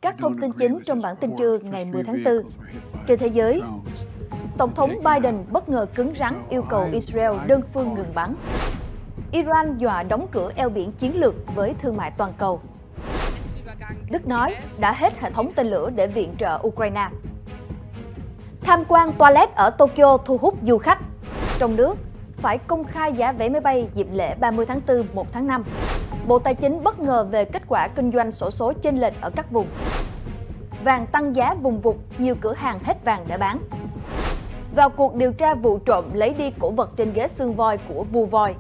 Các thông tin chính trong bản tin trưa ngày 10 tháng 4. Trên thế giới, Tổng thống Biden bất ngờ cứng rắn yêu cầu Israel đơn phương ngừng bắn. Iran dọa đóng cửa eo biển chiến lược với thương mại toàn cầu. Đức nói đã hết hệ thống tên lửa để viện trợ Ukraine. Tham quan toilet ở Tokyo thu hút du khách. Trong nước, phải công khai giá vé máy bay dịp lễ 30 tháng 4, 1 tháng 5. Bộ Tài chính bất ngờ về kết quả kinh doanh xổ số chênh lệch ở các vùng. Vàng tăng giá vùng vụt, nhiều cửa hàng hết vàng để bán. Vào cuộc điều tra vụ trộm lấy đi cổ vật trên ghế xương voi của vua voi.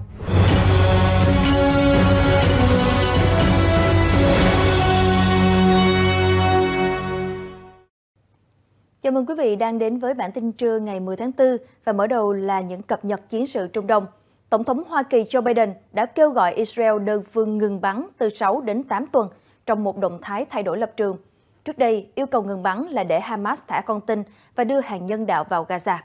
Chào mừng quý vị đang đến với bản tin trưa ngày 10 tháng 4 và mở đầu là những cập nhật chiến sự Trung Đông. Tổng thống Hoa Kỳ Joe Biden đã kêu gọi Israel đơn phương ngừng bắn từ 6 đến 8 tuần trong một động thái thay đổi lập trường. Trước đây, yêu cầu ngừng bắn là để Hamas thả con tin và đưa hàng nhân đạo vào Gaza.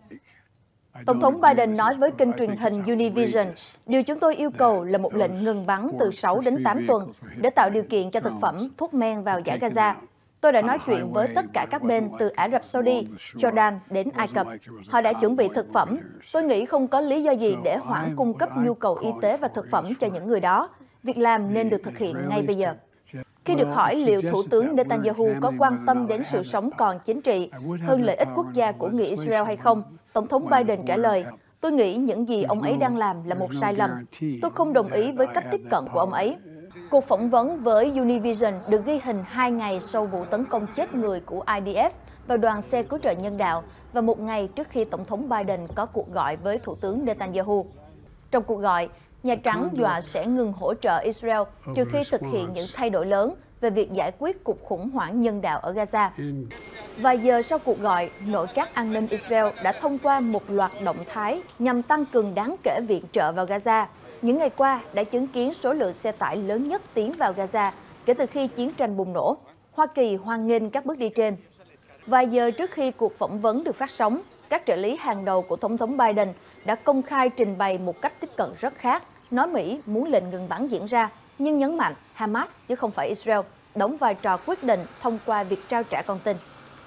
Tổng thống Biden nói với kênh truyền hình Univision, điều chúng tôi yêu cầu là một lệnh ngừng bắn từ 6 đến 8 tuần để tạo điều kiện cho thực phẩm, thuốc men vào Dải Gaza. Tôi đã nói chuyện với tất cả các bên từ Ả Rập Saudi, Jordan đến Ai Cập. Họ đã chuẩn bị thực phẩm. Tôi nghĩ không có lý do gì để hoãn cung cấp nhu cầu y tế và thực phẩm cho những người đó. Việc làm nên được thực hiện ngay bây giờ. Khi được hỏi liệu Thủ tướng Netanyahu có quan tâm đến sự sống còn chính trị hơn lợi ích quốc gia của người Israel hay không, Tổng thống Biden trả lời, tôi nghĩ những gì ông ấy đang làm là một sai lầm. Tôi không đồng ý với cách tiếp cận của ông ấy. Cuộc phỏng vấn với Univision được ghi hình 2 ngày sau vụ tấn công chết người của IDF vào đoàn xe cứu trợ nhân đạo và một ngày trước khi Tổng thống Biden có cuộc gọi với Thủ tướng Netanyahu. Trong cuộc gọi, Nhà Trắng dọa sẽ ngừng hỗ trợ Israel trừ khi thực hiện những thay đổi lớn về việc giải quyết cuộc khủng hoảng nhân đạo ở Gaza. Vài giờ sau cuộc gọi, nội các an ninh Israel đã thông qua một loạt động thái nhằm tăng cường đáng kể viện trợ vào Gaza. Những ngày qua đã chứng kiến số lượng xe tải lớn nhất tiến vào Gaza kể từ khi chiến tranh bùng nổ. Hoa Kỳ hoan nghênh các bước đi trên. Vài giờ trước khi cuộc phỏng vấn được phát sóng, các trợ lý hàng đầu của Tổng thống Biden đã công khai trình bày một cách tiếp cận rất khác, nói Mỹ muốn lệnh ngừng bắn diễn ra, nhưng nhấn mạnh Hamas chứ không phải Israel đóng vai trò quyết định thông qua việc trao trả con tin.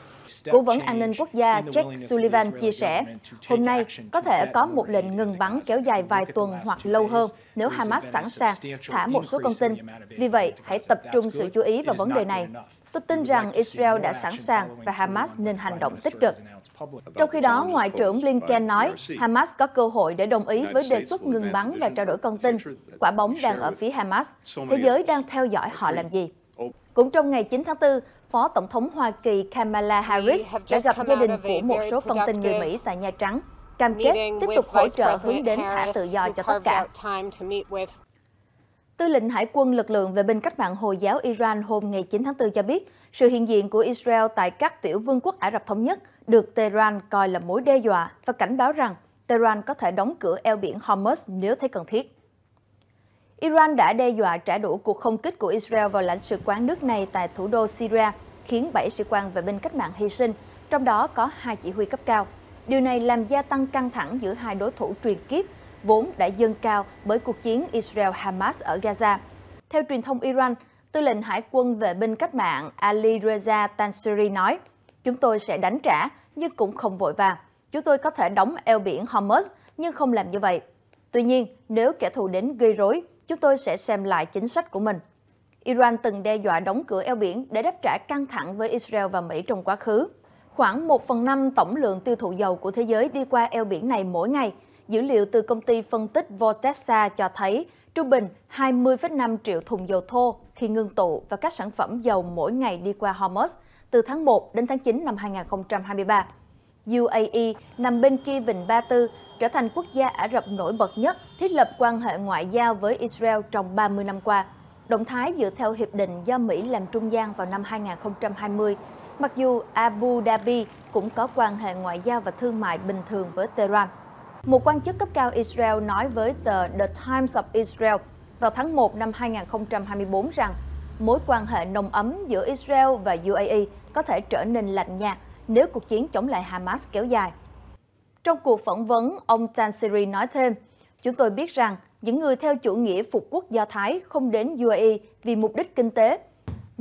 Cố vấn an ninh quốc gia Jake Sullivan chia sẻ, hôm nay có thể có một lệnh ngừng bắn kéo dài vài tuần hoặc lâu hơn nếu Hamas sẵn sàng thả một số con tin. Vì vậy, hãy tập trung sự chú ý vào vấn đề này. Tôi tin rằng Israel đã sẵn sàng và Hamas nên hành động tích cực. Trong khi đó, Ngoại trưởng Blinken nói Hamas có cơ hội để đồng ý với đề xuất ngừng bắn và trao đổi con tin. Quả bóng đang ở phía Hamas. Thế giới đang theo dõi họ làm gì. Cũng trong ngày 9 tháng 4, Phó Tổng thống Hoa Kỳ Kamala Harris đã gặp gia đình của một số con tin người Mỹ tại Nhà Trắng, cam kết tiếp tục hỗ trợ hướng đến thả tự do cho tất cả. Tư lệnh Hải quân lực lượng vệ binh cách mạng Hồi giáo Iran hôm ngày 9 tháng 4 cho biết, sự hiện diện của Israel tại các tiểu vương quốc Ả Rập Thống Nhất được Tehran coi là mối đe dọa và cảnh báo rằng Tehran có thể đóng cửa eo biển Hormuz nếu thấy cần thiết. Iran đã đe dọa trả đũa cuộc không kích của Israel vào lãnh sự quán nước này tại thủ đô Syria, khiến 7 sĩ quan vệ binh cách mạng hy sinh, trong đó có 2 chỉ huy cấp cao. Điều này làm gia tăng căng thẳng giữa hai đối thủ truyền kiếp, vốn đã dâng cao bởi cuộc chiến Israel-Hamas ở Gaza. Theo truyền thông Iran, Tư lệnh Hải quân vệ binh cách mạng Ali Reza Tansiri nói, chúng tôi sẽ đánh trả nhưng cũng không vội vàng. Chúng tôi có thể đóng eo biển Hormuz nhưng không làm như vậy. Tuy nhiên, nếu kẻ thù đến gây rối, chúng tôi sẽ xem lại chính sách của mình. Iran từng đe dọa đóng cửa eo biển để đáp trả căng thẳng với Israel và Mỹ trong quá khứ. Khoảng 1/5 tổng lượng tiêu thụ dầu của thế giới đi qua eo biển này mỗi ngày. Dữ liệu từ công ty phân tích Vortexa cho thấy trung bình 20,5 triệu thùng dầu thô khi ngưng tụ và các sản phẩm dầu mỗi ngày đi qua Hormuz từ tháng 1 đến tháng 9 năm 2023. UAE nằm bên kia Vịnh Ba Tư, trở thành quốc gia Ả Rập nổi bật nhất thiết lập quan hệ ngoại giao với Israel trong 30 năm qua. Động thái dựa theo hiệp định do Mỹ làm trung gian vào năm 2020, mặc dù Abu Dhabi cũng có quan hệ ngoại giao và thương mại bình thường với Tehran. Một quan chức cấp cao Israel nói với tờ The Times of Israel vào tháng 1 năm 2024 rằng mối quan hệ nồng ấm giữa Israel và UAE có thể trở nên lạnh nhạt nếu cuộc chiến chống lại Hamas kéo dài. Trong cuộc phỏng vấn, ông Tansiri nói thêm, chúng tôi biết rằng những người theo chủ nghĩa phục quốc Do Thái không đến UAE vì mục đích kinh tế,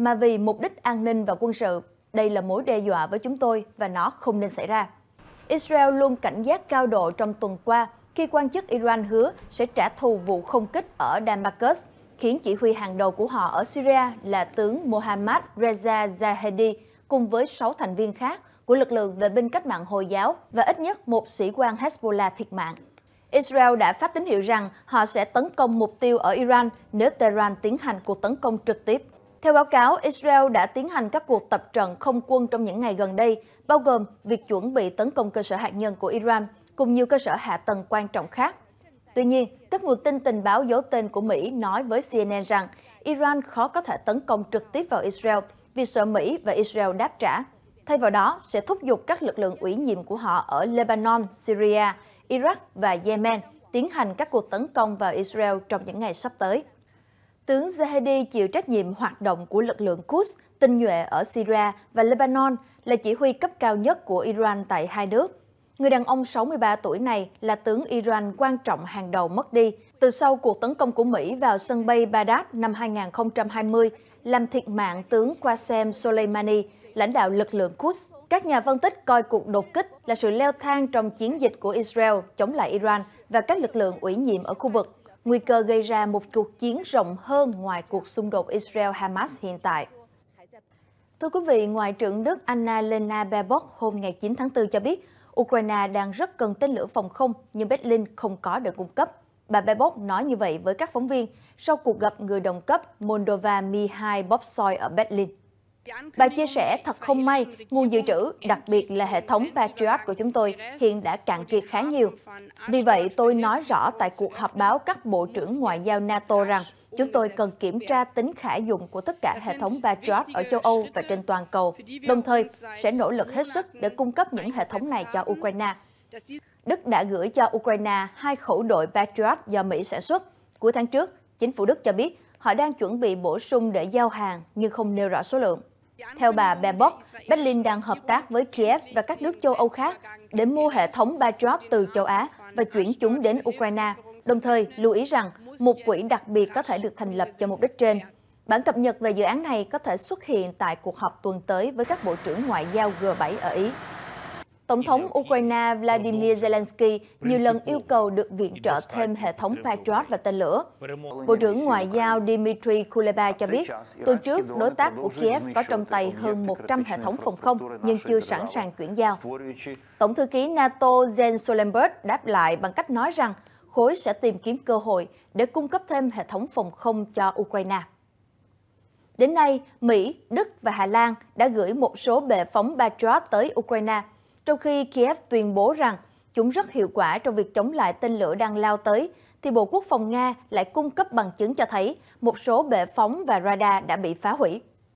mà vì mục đích an ninh và quân sự. Đây là mối đe dọa với chúng tôi và nó không nên xảy ra. Israel luôn cảnh giác cao độ trong tuần qua khi quan chức Iran hứa sẽ trả thù vụ không kích ở Damascus, khiến chỉ huy hàng đầu của họ ở Syria là tướng Mohammad Reza Zahedi cùng với 6 thành viên khác của lực lượng vệ binh cách mạng Hồi giáo và ít nhất một sĩ quan Hezbollah thiệt mạng. Israel đã phát tín hiệu rằng họ sẽ tấn công mục tiêu ở Iran nếu Tehran tiến hành cuộc tấn công trực tiếp. Theo báo cáo, Israel đã tiến hành các cuộc tập trận không quân trong những ngày gần đây, bao gồm việc chuẩn bị tấn công cơ sở hạt nhân của Iran cùng nhiều cơ sở hạ tầng quan trọng khác. Tuy nhiên, các nguồn tin tình báo giấu tên của Mỹ nói với CNN rằng Iran khó có thể tấn công trực tiếp vào Israel vì sợ Mỹ và Israel đáp trả. Thay vào đó, sẽ thúc giục các lực lượng ủy nhiệm của họ ở Lebanon, Syria, Iraq và Yemen tiến hành các cuộc tấn công vào Israel trong những ngày sắp tới. Tướng Zahedi chịu trách nhiệm hoạt động của lực lượng Quds tinh nhuệ ở Syria và Lebanon, là chỉ huy cấp cao nhất của Iran tại hai nước. Người đàn ông 63 tuổi này là tướng Iran quan trọng hàng đầu mất đi từ sau cuộc tấn công của Mỹ vào sân bay Baghdad năm 2020, làm thiệt mạng tướng Qasem Soleimani, lãnh đạo lực lượng Quds. Các nhà phân tích coi cuộc đột kích là sự leo thang trong chiến dịch của Israel chống lại Iran và các lực lượng ủy nhiệm ở khu vực, nguy cơ gây ra một cuộc chiến rộng hơn ngoài cuộc xung đột Israel-Hamas hiện tại. Thưa quý vị, Ngoại trưởng Đức Annalena Baerbock hôm ngày 9 tháng 4 cho biết Ukraine đang rất cần tên lửa phòng không nhưng Berlin không có được cung cấp. Bà Baerbock nói như vậy với các phóng viên sau cuộc gặp người đồng cấp Moldova Mihai Bobsoi ở Berlin. Bà chia sẻ thật không may, nguồn dự trữ, đặc biệt là hệ thống Patriot của chúng tôi hiện đã cạn kiệt khá nhiều. Vì vậy, tôi nói rõ tại cuộc họp báo các bộ trưởng ngoại giao NATO rằng chúng tôi cần kiểm tra tính khả dụng của tất cả hệ thống Patriot ở châu Âu và trên toàn cầu, đồng thời sẽ nỗ lực hết sức để cung cấp những hệ thống này cho Ukraine. Đức đã gửi cho Ukraine 2 khẩu đội Patriot do Mỹ sản xuất. Cuối tháng trước, chính phủ Đức cho biết họ đang chuẩn bị bổ sung để giao hàng nhưng không nêu rõ số lượng. Theo bà Baerbock, Berlin đang hợp tác với Kiev và các nước châu Âu khác để mua hệ thống Patriot từ châu Á và chuyển chúng đến Ukraine, đồng thời lưu ý rằng một quỹ đặc biệt có thể được thành lập cho mục đích trên. Bản cập nhật về dự án này có thể xuất hiện tại cuộc họp tuần tới với các bộ trưởng ngoại giao G7 ở Ý. Tổng thống Ukraine Vladimir Zelensky nhiều lần yêu cầu được viện trợ thêm hệ thống Patriot và tên lửa. Bộ trưởng Ngoại giao Dmitry Kuleba cho biết, tuần trước, đối tác của Kiev có trong tay hơn 100 hệ thống phòng không nhưng chưa sẵn sàng chuyển giao. Tổng thư ký NATO Jens Stoltenberg đáp lại bằng cách nói rằng khối sẽ tìm kiếm cơ hội để cung cấp thêm hệ thống phòng không cho Ukraine. Đến nay, Mỹ, Đức và Hà Lan đã gửi một số bệ phóng Patriot tới Ukraine, trong khi Kiev tuyên bố rằng chúng rất hiệu quả trong việc chống lại tên lửa đang lao tới, thì Bộ Quốc phòng Nga lại cung cấp bằng chứng cho thấy một số bệ phóng và radar đã bị phá hủy.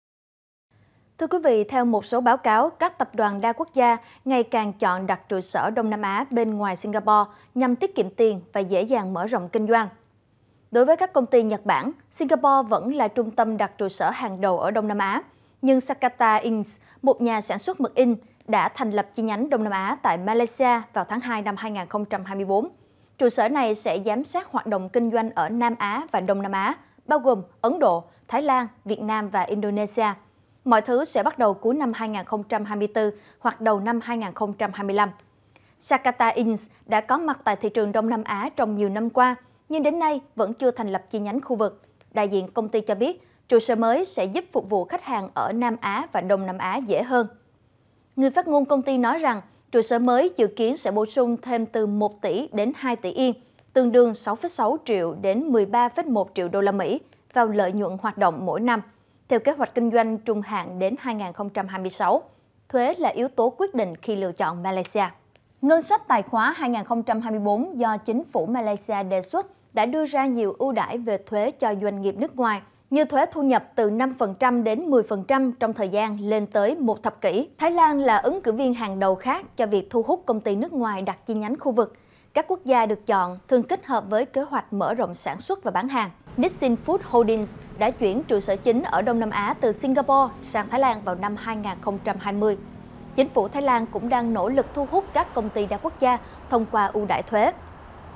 Thưa quý vị, theo một số báo cáo, các tập đoàn đa quốc gia ngày càng chọn đặt trụ sở Đông Nam Á bên ngoài Singapore nhằm tiết kiệm tiền và dễ dàng mở rộng kinh doanh. Đối với các công ty Nhật Bản, Singapore vẫn là trung tâm đặt trụ sở hàng đầu ở Đông Nam Á, nhưng Sakata Inc., một nhà sản xuất mực in, đã thành lập chi nhánh Đông Nam Á tại Malaysia vào tháng 2 năm 2024. Trụ sở này sẽ giám sát hoạt động kinh doanh ở Nam Á và Đông Nam Á, bao gồm Ấn Độ, Thái Lan, Việt Nam và Indonesia. Mọi thứ sẽ bắt đầu cuối năm 2024 hoặc đầu năm 2025. Sakata Inc. đã có mặt tại thị trường Đông Nam Á trong nhiều năm qua, nhưng đến nay vẫn chưa thành lập chi nhánh khu vực. Đại diện công ty cho biết, trụ sở mới sẽ giúp phục vụ khách hàng ở Nam Á và Đông Nam Á dễ hơn. Người phát ngôn công ty nói rằng trụ sở mới dự kiến sẽ bổ sung thêm từ 1 tỷ đến 2 tỷ yên, tương đương 6,6 triệu đến 13,1 triệu đô la Mỹ vào lợi nhuận hoạt động mỗi năm. Theo kế hoạch kinh doanh trung hạn đến 2026, thuế là yếu tố quyết định khi lựa chọn Malaysia. Ngân sách tài khóa 2024 do chính phủ Malaysia đề xuất đã đưa ra nhiều ưu đãi về thuế cho doanh nghiệp nước ngoài, như thuế thu nhập từ 5% đến 10% trong thời gian lên tới một thập kỷ. Thái Lan là ứng cử viên hàng đầu khác cho việc thu hút công ty nước ngoài đặt chi nhánh khu vực. Các quốc gia được chọn thường kết hợp với kế hoạch mở rộng sản xuất và bán hàng. Nissin Food Holdings đã chuyển trụ sở chính ở Đông Nam Á từ Singapore sang Thái Lan vào năm 2020. Chính phủ Thái Lan cũng đang nỗ lực thu hút các công ty đa quốc gia thông qua ưu đãi thuế.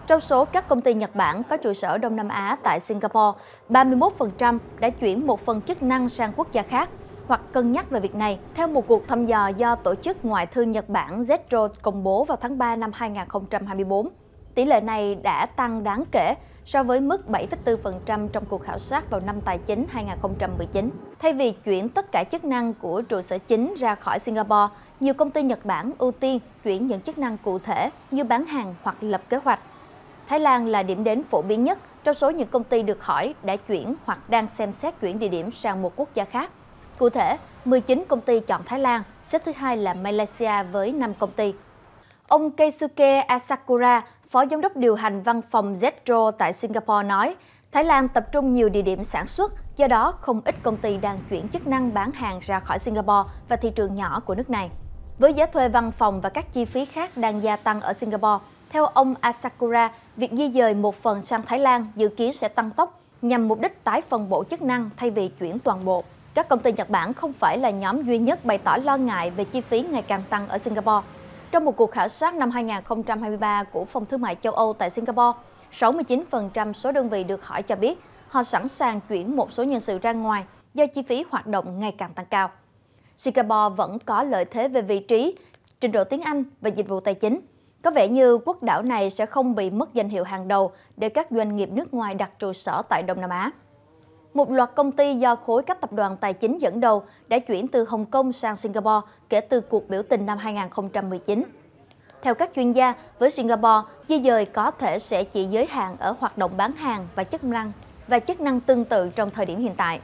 Trong số các công ty Nhật Bản có trụ sở Đông Nam Á tại Singapore, 31% đã chuyển một phần chức năng sang quốc gia khác hoặc cân nhắc về việc này, theo một cuộc thăm dò do Tổ chức Ngoại thương Nhật Bản JETRO công bố vào tháng 3 năm 2024. Tỷ lệ này đã tăng đáng kể so với mức 7,4% trong cuộc khảo sát vào năm tài chính 2019. Thay vì chuyển tất cả chức năng của trụ sở chính ra khỏi Singapore, nhiều công ty Nhật Bản ưu tiên chuyển những chức năng cụ thể như bán hàng hoặc lập kế hoạch. Thái Lan là điểm đến phổ biến nhất trong số những công ty được hỏi đã chuyển hoặc đang xem xét chuyển địa điểm sang một quốc gia khác. Cụ thể, 19 công ty chọn Thái Lan, xếp thứ hai là Malaysia với 5 công ty. Ông Keisuke Asakura, Phó Giám đốc điều hành văn phòng JETRO tại Singapore nói, Thái Lan tập trung nhiều địa điểm sản xuất, do đó không ít công ty đang chuyển chức năng bán hàng ra khỏi Singapore và thị trường nhỏ của nước này. Với giá thuê văn phòng và các chi phí khác đang gia tăng ở Singapore, theo ông Asakura, việc di dời một phần sang Thái Lan dự kiến sẽ tăng tốc nhằm mục đích tái phân bổ chức năng thay vì chuyển toàn bộ. Các công ty Nhật Bản không phải là nhóm duy nhất bày tỏ lo ngại về chi phí ngày càng tăng ở Singapore. Trong một cuộc khảo sát năm 2023 của Phòng Thương mại châu Âu tại Singapore, 69% số đơn vị được hỏi cho biết họ sẵn sàng chuyển một số nhân sự ra ngoài do chi phí hoạt động ngày càng tăng cao. Singapore vẫn có lợi thế về vị trí, trình độ tiếng Anh và dịch vụ tài chính. Có vẻ như quốc đảo này sẽ không bị mất danh hiệu hàng đầu để các doanh nghiệp nước ngoài đặt trụ sở tại Đông Nam Á. Một loạt công ty do khối các tập đoàn tài chính dẫn đầu đã chuyển từ Hồng Kông sang Singapore kể từ cuộc biểu tình năm 2019. Theo các chuyên gia, với Singapore, di dời có thể sẽ chỉ giới hạn ở hoạt động bán hàng và chức năng tương tự trong thời điểm hiện tại.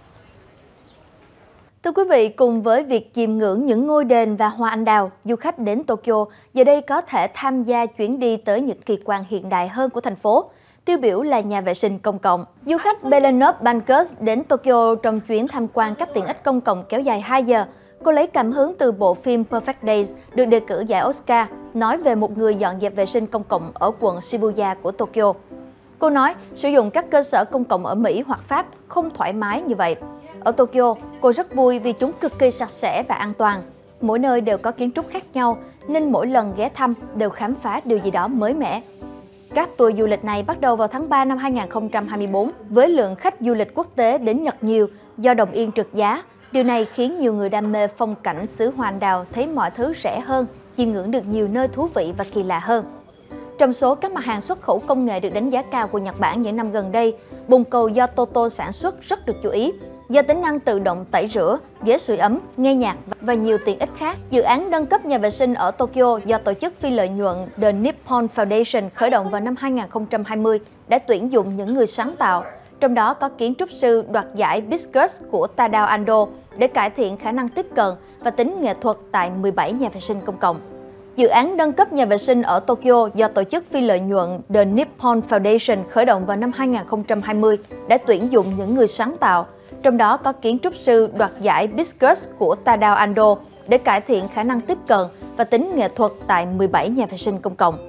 Thưa quý vị, cùng với việc chiêm ngưỡng những ngôi đền và hoa anh đào, du khách đến Tokyo giờ đây có thể tham gia chuyến đi tới những kỳ quan hiện đại hơn của thành phố. Tiêu biểu là nhà vệ sinh công cộng. Du khách Belenov Bankers đến Tokyo trong chuyến tham quan các tiện ích công cộng kéo dài 2 giờ. Cô lấy cảm hứng từ bộ phim Perfect Days được đề cử giải Oscar, nói về một người dọn dẹp vệ sinh công cộng ở quận Shibuya của Tokyo. Cô nói, sử dụng các cơ sở công cộng ở Mỹ hoặc Pháp không thoải mái như vậy. Ở Tokyo, cô rất vui vì chúng cực kỳ sạch sẽ và an toàn. Mỗi nơi đều có kiến trúc khác nhau, nên mỗi lần ghé thăm đều khám phá điều gì đó mới mẻ. Các tour du lịch này bắt đầu vào tháng 3 năm 2024 với lượng khách du lịch quốc tế đến Nhật nhiều do đồng yên trượt giá. Điều này khiến nhiều người đam mê phong cảnh xứ hoa anh đào thấy mọi thứ rẻ hơn, chiêm ngưỡng được nhiều nơi thú vị và kỳ lạ hơn. Trong số các mặt hàng xuất khẩu công nghệ được đánh giá cao của Nhật Bản những năm gần đây, bồn cầu do Toto sản xuất rất được chú ý. Do tính năng tự động tẩy rửa, ghế sưởi ấm, nghe nhạc và nhiều tiện ích khác, dự án nâng cấp nhà vệ sinh ở Tokyo do tổ chức phi lợi nhuận The Nippon Foundation khởi động vào năm 2020 đã tuyển dụng những người sáng tạo, trong đó có kiến trúc sư đoạt giải Piscus của Tadao Ando để cải thiện khả năng tiếp cận và tính nghệ thuật tại 17 nhà vệ sinh công cộng. Dự án nâng cấp nhà vệ sinh ở Tokyo do tổ chức phi lợi nhuận The Nippon Foundation khởi động vào năm 2020 đã tuyển dụng những người sáng tạo, trong đó có kiến trúc sư đoạt giải Piscus của Tadao Ando để cải thiện khả năng tiếp cận và tính nghệ thuật tại 17 nhà vệ sinh công cộng.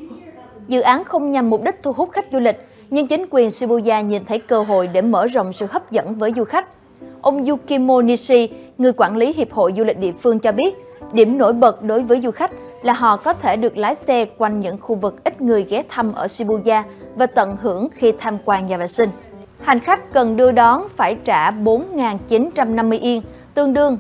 Dự án không nhằm mục đích thu hút khách du lịch, nhưng chính quyền Shibuya nhìn thấy cơ hội để mở rộng sự hấp dẫn với du khách. Ông Yukimo Nishi, người quản lý Hiệp hội Du lịch địa phương cho biết, điểm nổi bật đối với du khách là họ có thể được lái xe quanh những khu vực ít người ghé thăm ở Shibuya và tận hưởng khi tham quan nhà vệ sinh. Hành khách cần đưa đón phải trả 4.950 yên, tương đương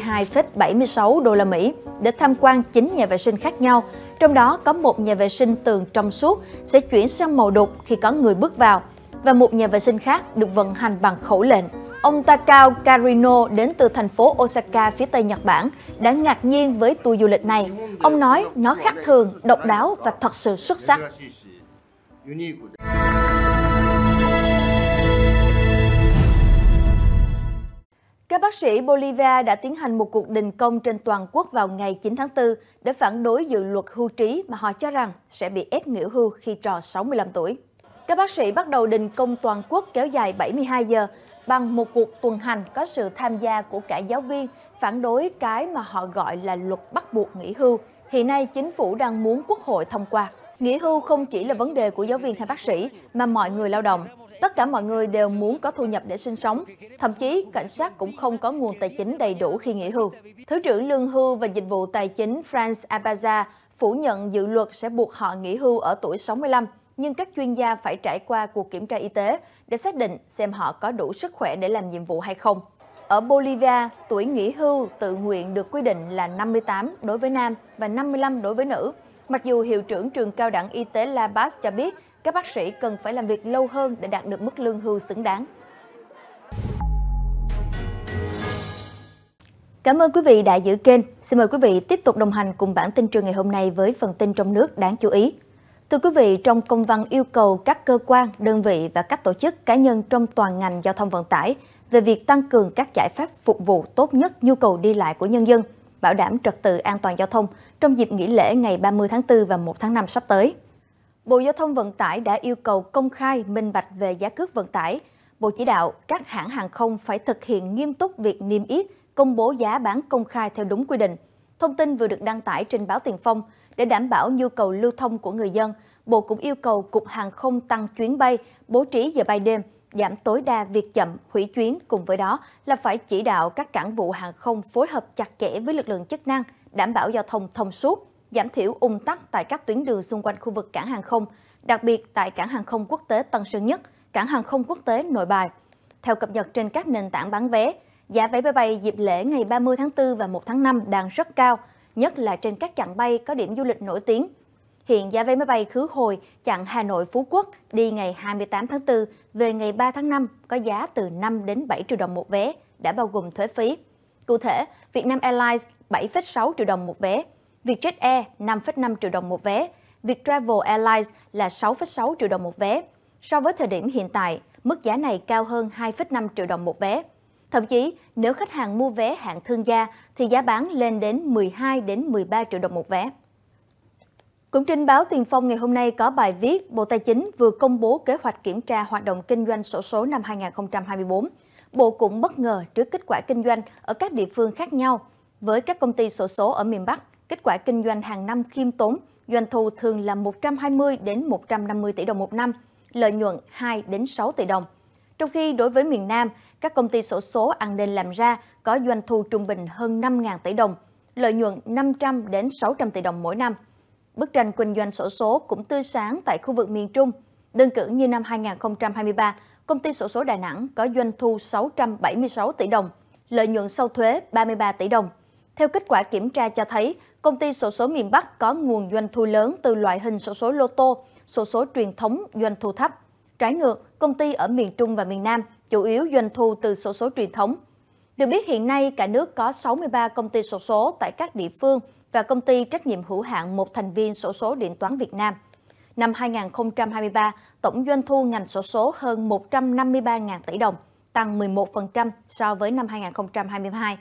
32,76 đô la Mỹ để tham quan 9 nhà vệ sinh khác nhau. Trong đó có một nhà vệ sinh tường trong suốt sẽ chuyển sang màu đục khi có người bước vào và một nhà vệ sinh khác được vận hành bằng khẩu lệnh. Ông Takao Karino đến từ thành phố Osaka phía Tây Nhật Bản đã ngạc nhiên với tour du lịch này. Ông nói nó khác thường, độc đáo và thật sự xuất sắc. Các bác sĩ Bolivia đã tiến hành một cuộc đình công trên toàn quốc vào ngày 9 tháng 4 để phản đối dự luật hưu trí mà họ cho rằng sẽ bị ép nghỉ hưu khi tròn 65 tuổi. Các bác sĩ bắt đầu đình công toàn quốc kéo dài 72 giờ bằng một cuộc tuần hành có sự tham gia của cả giáo viên phản đối cái mà họ gọi là luật bắt buộc nghỉ hưu. Hiện nay, chính phủ đang muốn Quốc hội thông qua. Nghỉ hưu không chỉ là vấn đề của giáo viên hay bác sĩ mà mọi người lao động. Tất cả mọi người đều muốn có thu nhập để sinh sống. Thậm chí, cảnh sát cũng không có nguồn tài chính đầy đủ khi nghỉ hưu. Thứ trưởng Lương hưu và Dịch vụ Tài chính Franz Abaza phủ nhận dự luật sẽ buộc họ nghỉ hưu ở tuổi 65, nhưng các chuyên gia phải trải qua cuộc kiểm tra y tế để xác định xem họ có đủ sức khỏe để làm nhiệm vụ hay không. Ở Bolivia, tuổi nghỉ hưu tự nguyện được quy định là 58 đối với nam và 55 đối với nữ. Mặc dù hiệu trưởng trường cao đẳng y tế La Paz cho biết các bác sĩ cần phải làm việc lâu hơn để đạt được mức lương hưu xứng đáng. Cảm ơn quý vị đã giữ kênh. Xin mời quý vị tiếp tục đồng hành cùng bản tin trưa ngày hôm nay với phần tin trong nước đáng chú ý. Thưa quý vị, trong công văn yêu cầu các cơ quan, đơn vị và các tổ chức cá nhân trong toàn ngành giao thông vận tải về việc tăng cường các giải pháp phục vụ tốt nhất nhu cầu đi lại của nhân dân, bảo đảm trật tự an toàn giao thông trong dịp nghỉ lễ ngày 30 tháng 4 và 1 tháng 5 sắp tới. Bộ Giao thông Vận tải đã yêu cầu công khai, minh bạch về giá cước vận tải. Bộ chỉ đạo các hãng hàng không phải thực hiện nghiêm túc việc niêm yết, công bố giá bán công khai theo đúng quy định. Thông tin vừa được đăng tải trên báo Tiền Phong. Để đảm bảo nhu cầu lưu thông của người dân, Bộ cũng yêu cầu Cục Hàng không tăng chuyến bay, bố trí giờ bay đêm, giảm tối đa việc chậm, hủy chuyến. Cùng với đó là phải chỉ đạo các cảng vụ hàng không phối hợp chặt chẽ với lực lượng chức năng, đảm bảo giao thông thông suốt, giảm thiểu ùn tắc tại các tuyến đường xung quanh khu vực cảng hàng không, đặc biệt tại cảng hàng không quốc tế Tân Sơn Nhất, cảng hàng không quốc tế Nội Bài. Theo cập nhật trên các nền tảng bán vé, giá vé máy bay dịp lễ ngày 30 tháng 4 và 1 tháng 5 đang rất cao, nhất là trên các chặng bay có điểm du lịch nổi tiếng. Hiện giá vé máy bay khứ hồi chặng Hà Nội – Phú Quốc đi ngày 28 tháng 4 về ngày 3 tháng 5 có giá từ 5 đến 7 triệu đồng một vé, đã bao gồm thuế phí. Cụ thể, Vietnam Airlines 7,6 triệu đồng một vé, Vietjet Air 5,5 triệu đồng một vé, Viettravel Airlines là 6,6 triệu đồng một vé. So với thời điểm hiện tại, mức giá này cao hơn 2,5 triệu đồng một vé. Thậm chí, nếu khách hàng mua vé hạng thương gia thì giá bán lên đến 12 đến 13 triệu đồng một vé. Cũng trên báo Tiền Phong ngày hôm nay có bài viết Bộ Tài chính vừa công bố kế hoạch kiểm tra hoạt động kinh doanh xổ số năm 2024. Bộ cũng bất ngờ trước kết quả kinh doanh ở các địa phương khác nhau. Với các công ty xổ số ở miền Bắc, kết quả kinh doanh hàng năm khiêm tốn, doanh thu thường là 120 đến 150 tỷ đồng một năm, lợi nhuận 2 đến 6 tỷ đồng. Trong khi đối với miền Nam, các công ty xổ số ăn nên làm ra có doanh thu trung bình hơn 5.000 tỷ đồng, lợi nhuận 500 đến 600 tỷ đồng mỗi năm. Bức tranh kinh doanh xổ số cũng tươi sáng tại khu vực miền Trung. Đơn cử như năm 2023, công ty xổ số Đà Nẵng có doanh thu 676 tỷ đồng, lợi nhuận sau thuế 33 tỷ đồng. Theo kết quả kiểm tra cho thấy, công ty xổ số miền Bắc có nguồn doanh thu lớn từ loại hình xổ số lô tô, xổ số truyền thống doanh thu thấp. Trái ngược, công ty ở miền Trung và miền Nam chủ yếu doanh thu từ xổ số truyền thống. Được biết hiện nay cả nước có 63 công ty xổ số tại các địa phương và công ty trách nhiệm hữu hạn một thành viên xổ số điện toán Việt Nam. Năm 2023, tổng doanh thu ngành xổ số hơn 153.000 tỷ đồng, tăng 11% so với năm 2022.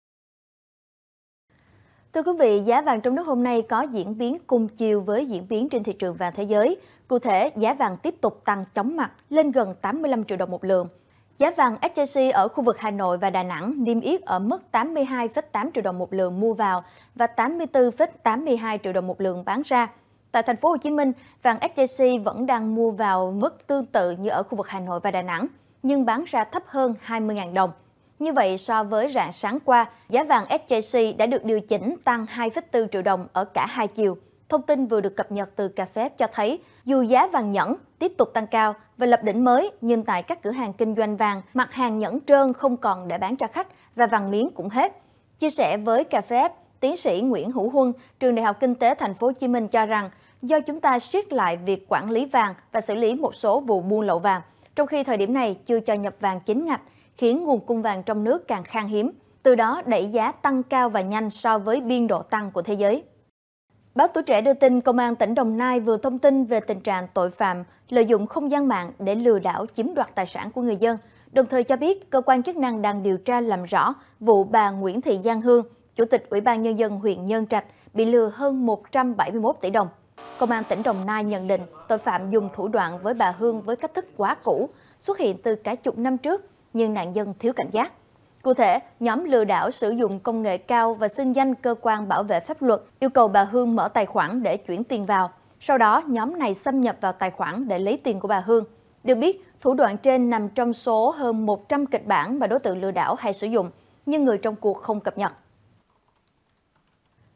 Thưa quý vị, giá vàng trong nước hôm nay có diễn biến cùng chiều với diễn biến trên thị trường vàng thế giới. Cụ thể, giá vàng tiếp tục tăng chóng mặt lên gần 85 triệu đồng một lượng. Giá vàng SJC ở khu vực Hà Nội và Đà Nẵng niêm yết ở mức 82,8 triệu đồng một lượng mua vào và 84,82 triệu đồng một lượng bán ra. Tại thành phố Hồ Chí Minh, vàng SJC vẫn đang mua vào mức tương tự như ở khu vực Hà Nội và Đà Nẵng, nhưng bán ra thấp hơn 20.000 đồng. Như vậy, so với rạng sáng qua, giá vàng SJC đã được điều chỉnh tăng 2,4 triệu đồng ở cả hai chiều. Thông tin vừa được cập nhật từ Café cho thấy, dù giá vàng nhẫn tiếp tục tăng cao và lập đỉnh mới, nhưng tại các cửa hàng kinh doanh vàng, mặt hàng nhẫn trơn không còn để bán cho khách và vàng miếng cũng hết. Chia sẻ với Café, tiến sĩ Nguyễn Hữu Huân, Trường Đại học Kinh tế Thành phố Hồ Chí Minh cho rằng, do chúng ta siết lại việc quản lý vàng và xử lý một số vụ buôn lậu vàng, trong khi thời điểm này chưa cho nhập vàng chính ngạch, khiến nguồn cung vàng trong nước càng khan hiếm, từ đó đẩy giá tăng cao và nhanh so với biên độ tăng của thế giới. Báo Tuổi Trẻ đưa tin Công an tỉnh Đồng Nai vừa thông tin về tình trạng tội phạm lợi dụng không gian mạng để lừa đảo chiếm đoạt tài sản của người dân, đồng thời cho biết cơ quan chức năng đang điều tra làm rõ vụ bà Nguyễn Thị Giang Hương, Chủ tịch Ủy ban Nhân dân huyện Nhân Trạch, bị lừa hơn 171 tỷ đồng. Công an tỉnh Đồng Nai nhận định tội phạm dùng thủ đoạn với bà Hương với cách thức quá cũ, xuất hiện từ cả chục năm trước, nhưng nạn nhân thiếu cảnh giác. Cụ thể, nhóm lừa đảo sử dụng công nghệ cao và xưng danh cơ quan bảo vệ pháp luật, yêu cầu bà Hương mở tài khoản để chuyển tiền vào. Sau đó, nhóm này xâm nhập vào tài khoản để lấy tiền của bà Hương. Được biết, thủ đoạn trên nằm trong số hơn 100 kịch bản mà đối tượng lừa đảo hay sử dụng, nhưng người trong cuộc không cập nhật.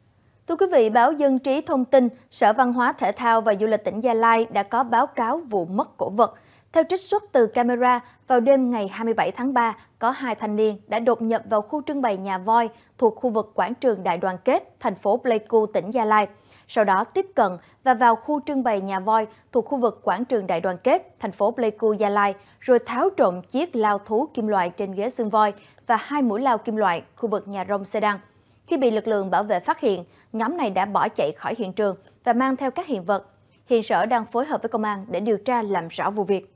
Thưa quý vị, báo Dân trí thông tin, Sở Văn hóa Thể thao và Du lịch tỉnh Gia Lai đã có báo cáo vụ mất cổ vật. Theo trích xuất từ camera, vào đêm ngày 27 tháng 3, có 2 thanh niên đã đột nhập vào khu trưng bày nhà voi thuộc khu vực quảng trường Đại Đoàn kết, thành phố Pleiku, tỉnh Gia Lai. Sau đó tiếp cận và vào khu trưng bày nhà voi thuộc khu vực quảng trường Đại Đoàn kết, thành phố Pleiku, Gia Lai, rồi tháo trộm chiếc lao thú kim loại trên ghế xương voi và 2 mũi lao kim loại khu vực nhà rông Sedang. Khi bị lực lượng bảo vệ phát hiện, nhóm này đã bỏ chạy khỏi hiện trường và mang theo các hiện vật. Hiện Sở đang phối hợp với công an để điều tra làm rõ vụ việc.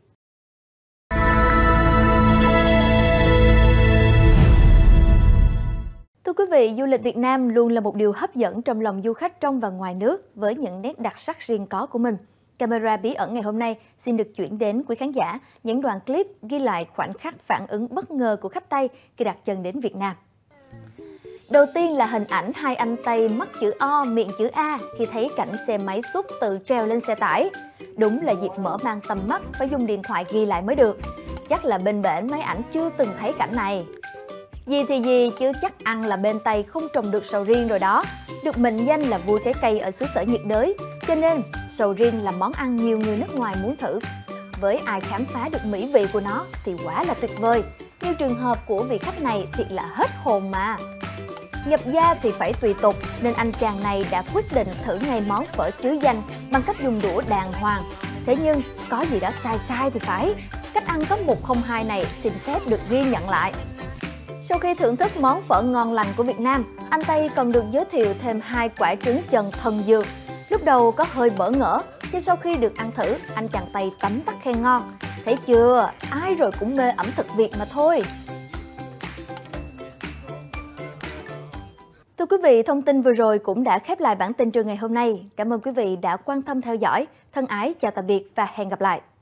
Thưa quý vị, du lịch Việt Nam luôn là một điều hấp dẫn trong lòng du khách trong và ngoài nước với những nét đặc sắc riêng có của mình. Camera bí ẩn ngày hôm nay xin được chuyển đến quý khán giả những đoạn clip ghi lại khoảnh khắc phản ứng bất ngờ của khách Tây khi đặt chân đến Việt Nam. Đầu tiên là hình ảnh 2 anh Tây mắt chữ O, miệng chữ A khi thấy cảnh xe máy xúc tự trèo lên xe tải. Đúng là dịp mở mang tầm mắt, phải dùng điện thoại ghi lại mới được. Chắc là bên bển mấy ảnh chưa từng thấy cảnh này. Gì thì gì chứ chắc ăn là bên Tây không trồng được sầu riêng rồi đó. Được mệnh danh là vua trái cây ở xứ sở nhiệt đới, cho nên sầu riêng là món ăn nhiều người nước ngoài muốn thử. Với ai khám phá được mỹ vị của nó thì quả là tuyệt vời. Như trường hợp của vị khách này thiệt là hết hồn mà. Nhập gia thì phải tùy tục, nên anh chàng này đã quyết định thử ngay món phở trứ danh bằng cách dùng đũa đàng hoàng. Thế nhưng, có gì đó sai thì phải. Cách ăn có 102 này xin phép được ghi nhận lại. Sau khi thưởng thức món phở ngon lành của Việt Nam, anh Tây còn được giới thiệu thêm 2 quả trứng chần thần dược. Lúc đầu có hơi bỡ ngỡ, nhưng sau khi được ăn thử, anh chàng Tây tấm tắc khen ngon. Thấy chưa, ai rồi cũng mê ẩm thực Việt mà thôi. Thưa quý vị, thông tin vừa rồi cũng đã khép lại bản tin trưa ngày hôm nay. Cảm ơn quý vị đã quan tâm theo dõi. Thân ái chào tạm biệt và hẹn gặp lại.